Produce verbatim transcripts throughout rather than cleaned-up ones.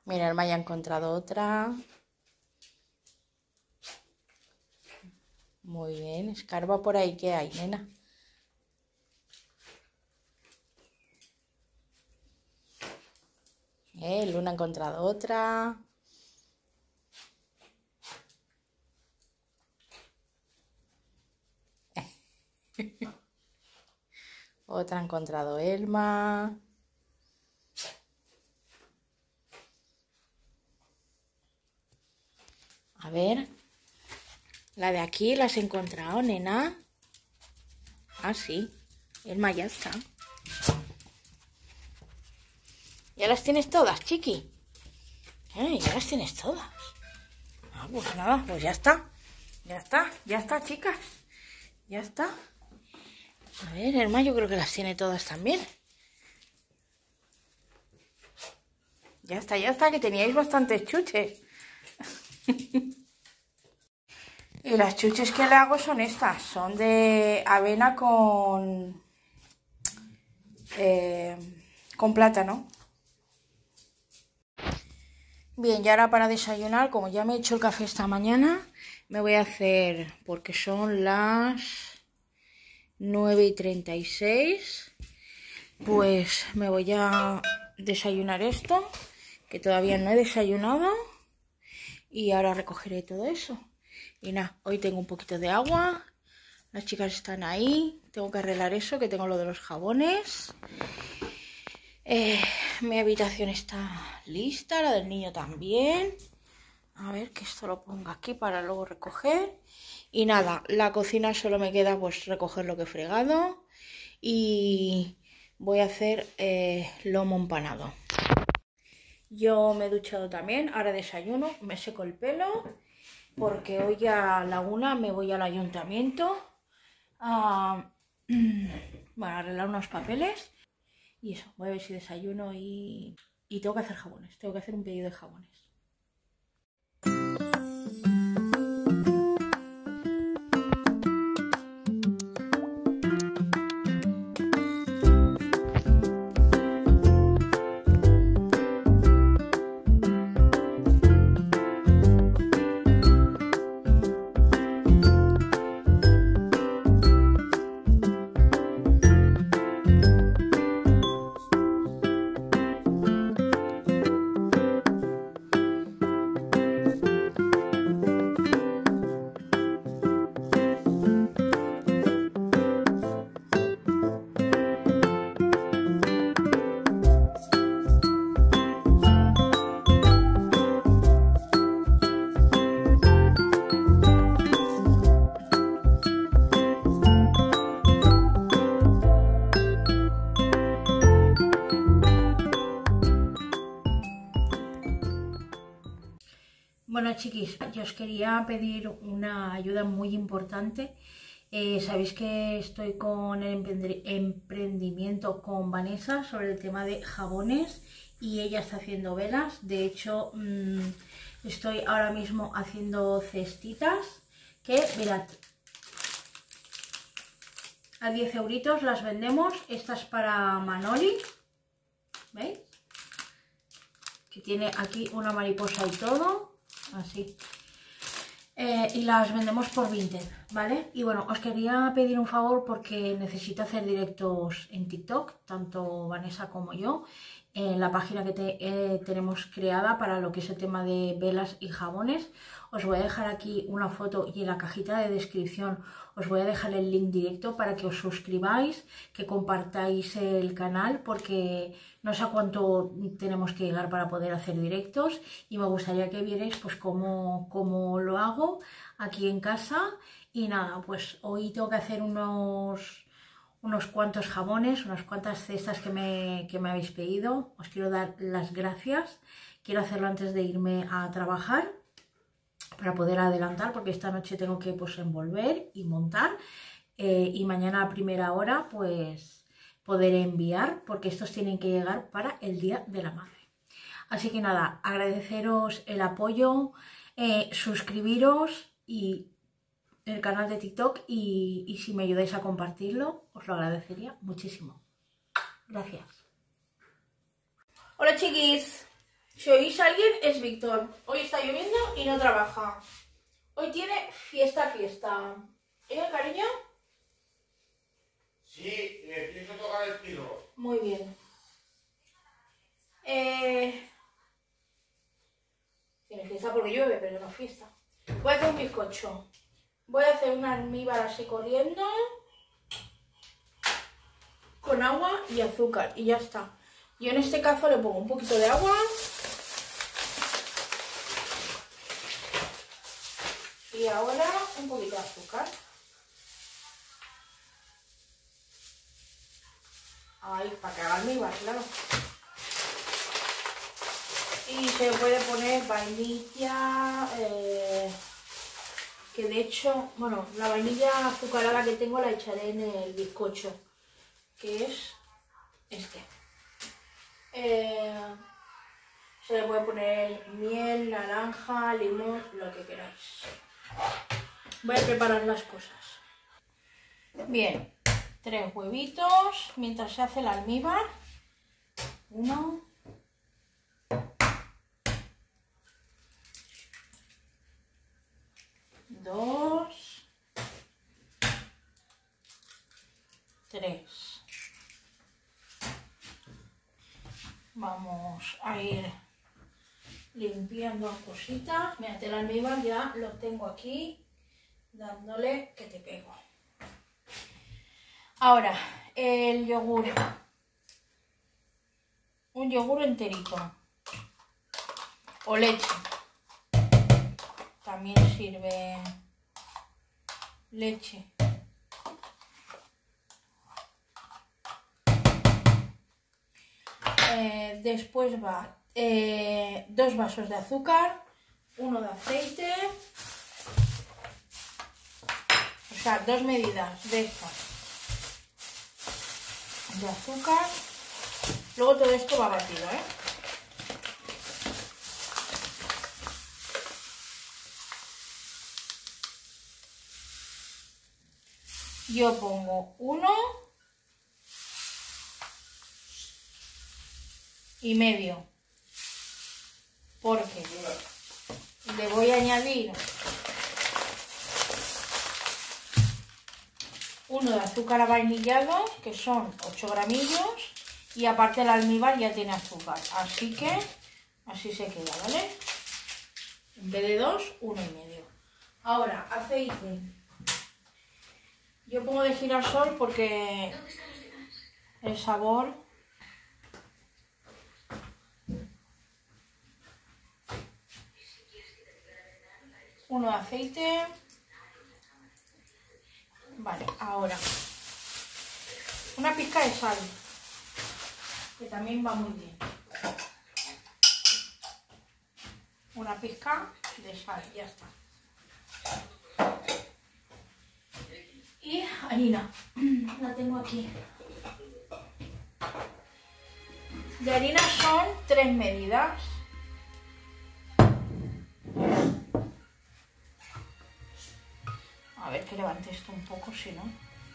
Mira, el Maya ha encontrado otra. Muy bien, escarba por ahí, ¿qué hay, nena? Eh, Luna ha encontrado otra. Otra ha encontrado Elma. A ver. La de aquí la has encontrado, nena. Ah, sí. Elma ya está. ¿Ya las tienes todas, chiqui? Eh, ya las tienes todas. Ah, pues nada, pues ya está. Ya está, ya está, chicas. Ya está. A ver, Elma yo creo que las tiene todas también. Ya está, ya está, que teníais bastantes chuches. Y las chuches que le hago son estas. Son de avena con... Eh, con plátano. Bien, y ahora para desayunar, como ya me he hecho el café esta mañana, me voy a hacer, porque son las nueve y treinta y seis, pues me voy a desayunar esto, que todavía no he desayunado, y ahora recogeré todo eso. Y nada, hoy tengo un poquito de agua, las chicas están ahí, tengo que arreglar eso, que tengo lo de los jabones. Eh, mi habitación está lista, la del niño también. A ver, que esto lo ponga aquí para luego recoger. Y nada, la cocina solo me queda pues recoger lo que he fregado. Y voy a hacer eh, lomo empanado. Yo me he duchado también, ahora desayuno, me seco el pelo. Porque hoy a la una me voy al ayuntamiento a, bueno, a arreglar unos papeles. Y eso, voy a ver si desayuno y, y tengo que hacer jabones, tengo que hacer un pedido de jabones. Bueno, chiquis, yo os quería pedir una ayuda muy importante. Eh, sabéis que estoy con el emprendimiento con Vanessa sobre el tema de jabones y ella está haciendo velas. De hecho, mmm, estoy ahora mismo haciendo cestitas que, mirad, a diez euritos las vendemos. Esta es para Manoli, ¿veis? Que tiene aquí una mariposa y todo. Así. Eh, y las vendemos por Vinted, ¿vale? Y bueno, os quería pedir un favor porque necesito hacer directos en TikTok, tanto Vanessa como yo, en la página que te, eh, tenemos creada para lo que es el tema de velas y jabones. Os voy a dejar aquí una foto y en la cajita de descripción os voy a dejar el link directo para que os suscribáis, que compartáis el canal, porque no sé a cuánto tenemos que llegar para poder hacer directos y me gustaría que vierais pues cómo, cómo lo hago aquí en casa. Y nada, pues hoy tengo que hacer unos, unos cuantos jabones, unas cuantas cestas que me, que me habéis pedido. Os quiero dar las gracias, quiero hacerlo antes de irme a trabajar para poder adelantar, porque esta noche tengo que pues envolver y montar eh, y mañana a primera hora pues poder enviar, porque estos tienen que llegar para el Día de la Madre. Así que nada, agradeceros el apoyo, eh, suscribiros y el canal de TikTok y, y si me ayudáis a compartirlo os lo agradecería muchísimo. Gracias. Hola chiquis, Si oís a alguien, es Víctor. Hoy está lloviendo y no trabaja. Hoy tiene fiesta, fiesta. ¿Eh, cariño? Sí, le pienso tocar el tiro. Muy bien. Eh... Tiene fiesta porque llueve, pero no fiesta. Voy a hacer un bizcocho. Voy a hacer una almíbar así corriendo. Con agua y azúcar. Y ya está. Yo en este caso le pongo un poquito de agua. Y ahora un poquito de azúcar. Ahí, para que haga almíbar, claro. Y se puede poner vainilla, eh, que de hecho, bueno, la vainilla azucarada que tengo la echaré en el bizcocho, que es este. Eh, se le puede poner miel, naranja, limón, lo que queráis. Voy a preparar las cosas. Bien, tres huevitos mientras se hace el almíbar. Uno. Dos. Tres. Vamos a ir limpiando cositas. Mira, el almíbar ya lo tengo aquí, dándole que te pego. Ahora, el yogur. Un yogur enterito. O leche. También sirve leche. Eh, después va eh, dos vasos de azúcar, uno de aceite, o sea, dos medidas de estas de azúcar. Luego todo esto va batido, ¿eh? Yo pongo uno y medio, porque le voy a añadir uno de azúcar avainillado, que son ocho gramillos, y aparte el almíbar ya tiene azúcar, así que así se queda, ¿vale? En vez de dos, uno y medio. Ahora, aceite. Yo pongo de girasol porque el sabor uno de aceite. Vale, ahora una pizca de sal, que también va muy bien. Una pizca de sal, ya está. Y harina, la tengo aquí. De harina son tres medidas. A ver que levante esto un poco, si no.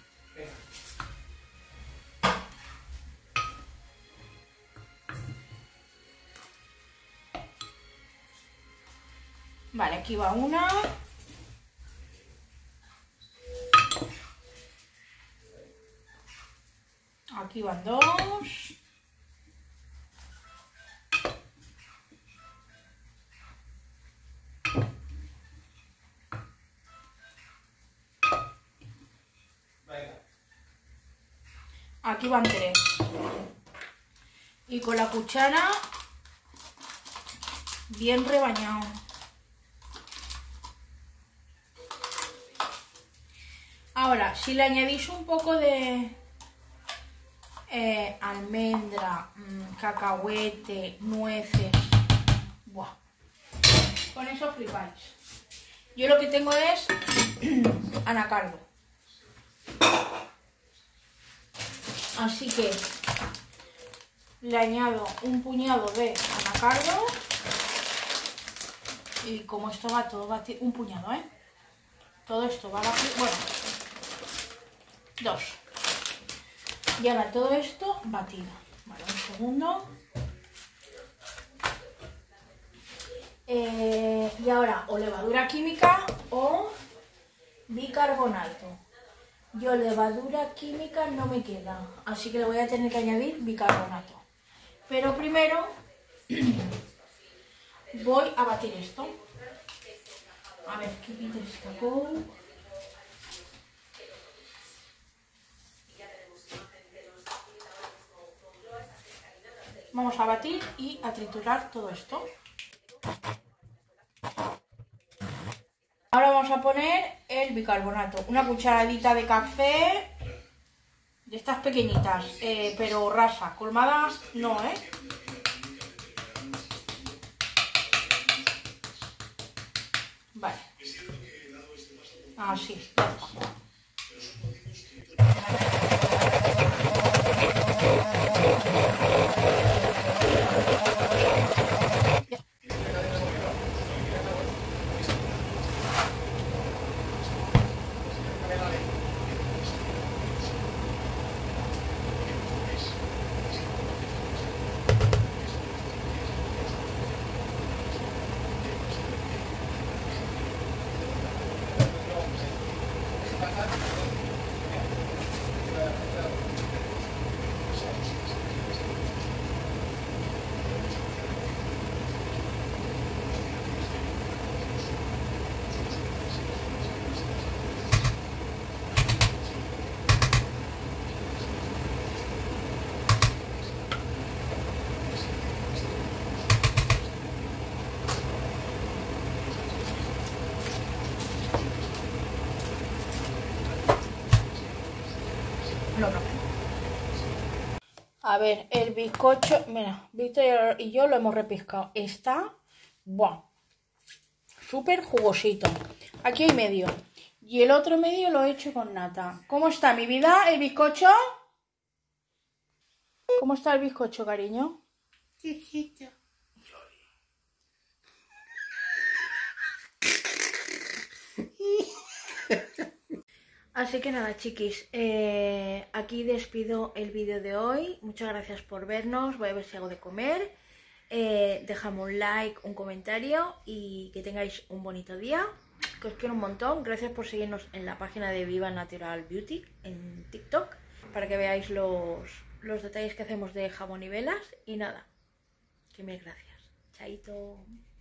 Vale, aquí va una. Aquí van dos. Aquí van tres. Y con la cuchara bien rebañado. Ahora, si le añadís un poco de eh, almendra, mmm, cacahuete, nueces, ¡buah! Con eso flipáis. Yo lo que tengo es anacardo. Así que le añado un puñado de anacardo. Y como esto va todo batido, un puñado, ¿eh? Todo esto va batido, bueno, dos. Y ahora todo esto batido. Vale, un segundo. Eh, y ahora o levadura química o bicarbonato. Yo levadura química no me queda, así que le voy a tener que añadir bicarbonato. Pero primero voy a batir esto. A ver, ¿qué pinta esta con? Vamos a batir y a triturar todo esto. Ahora vamos a poner el bicarbonato. Una cucharadita de café, de estas pequeñitas, eh, pero rasa, colmada no, ¿eh? Vale. Así, ya está. No, no. A ver, el bizcocho, mira, Víctor y yo lo hemos repiscado. Está, buah, súper jugosito. Aquí hay medio. Y el otro medio lo he hecho con nata. ¿Cómo está mi vida, el bizcocho? ¿Cómo está el bizcocho, cariño? Chiquito. Así que nada, chiquis, eh, aquí despido el vídeo de hoy. Muchas gracias por vernos. Voy a ver si hago de comer. Eh, dejadme un like, un comentario y que tengáis un bonito día. Que os quiero un montón. Gracias por seguirnos en la página de Viva Natural Beauty en TikTok para que veáis los, los detalles que hacemos de jabón y velas. Y nada, que mil gracias. Chaito.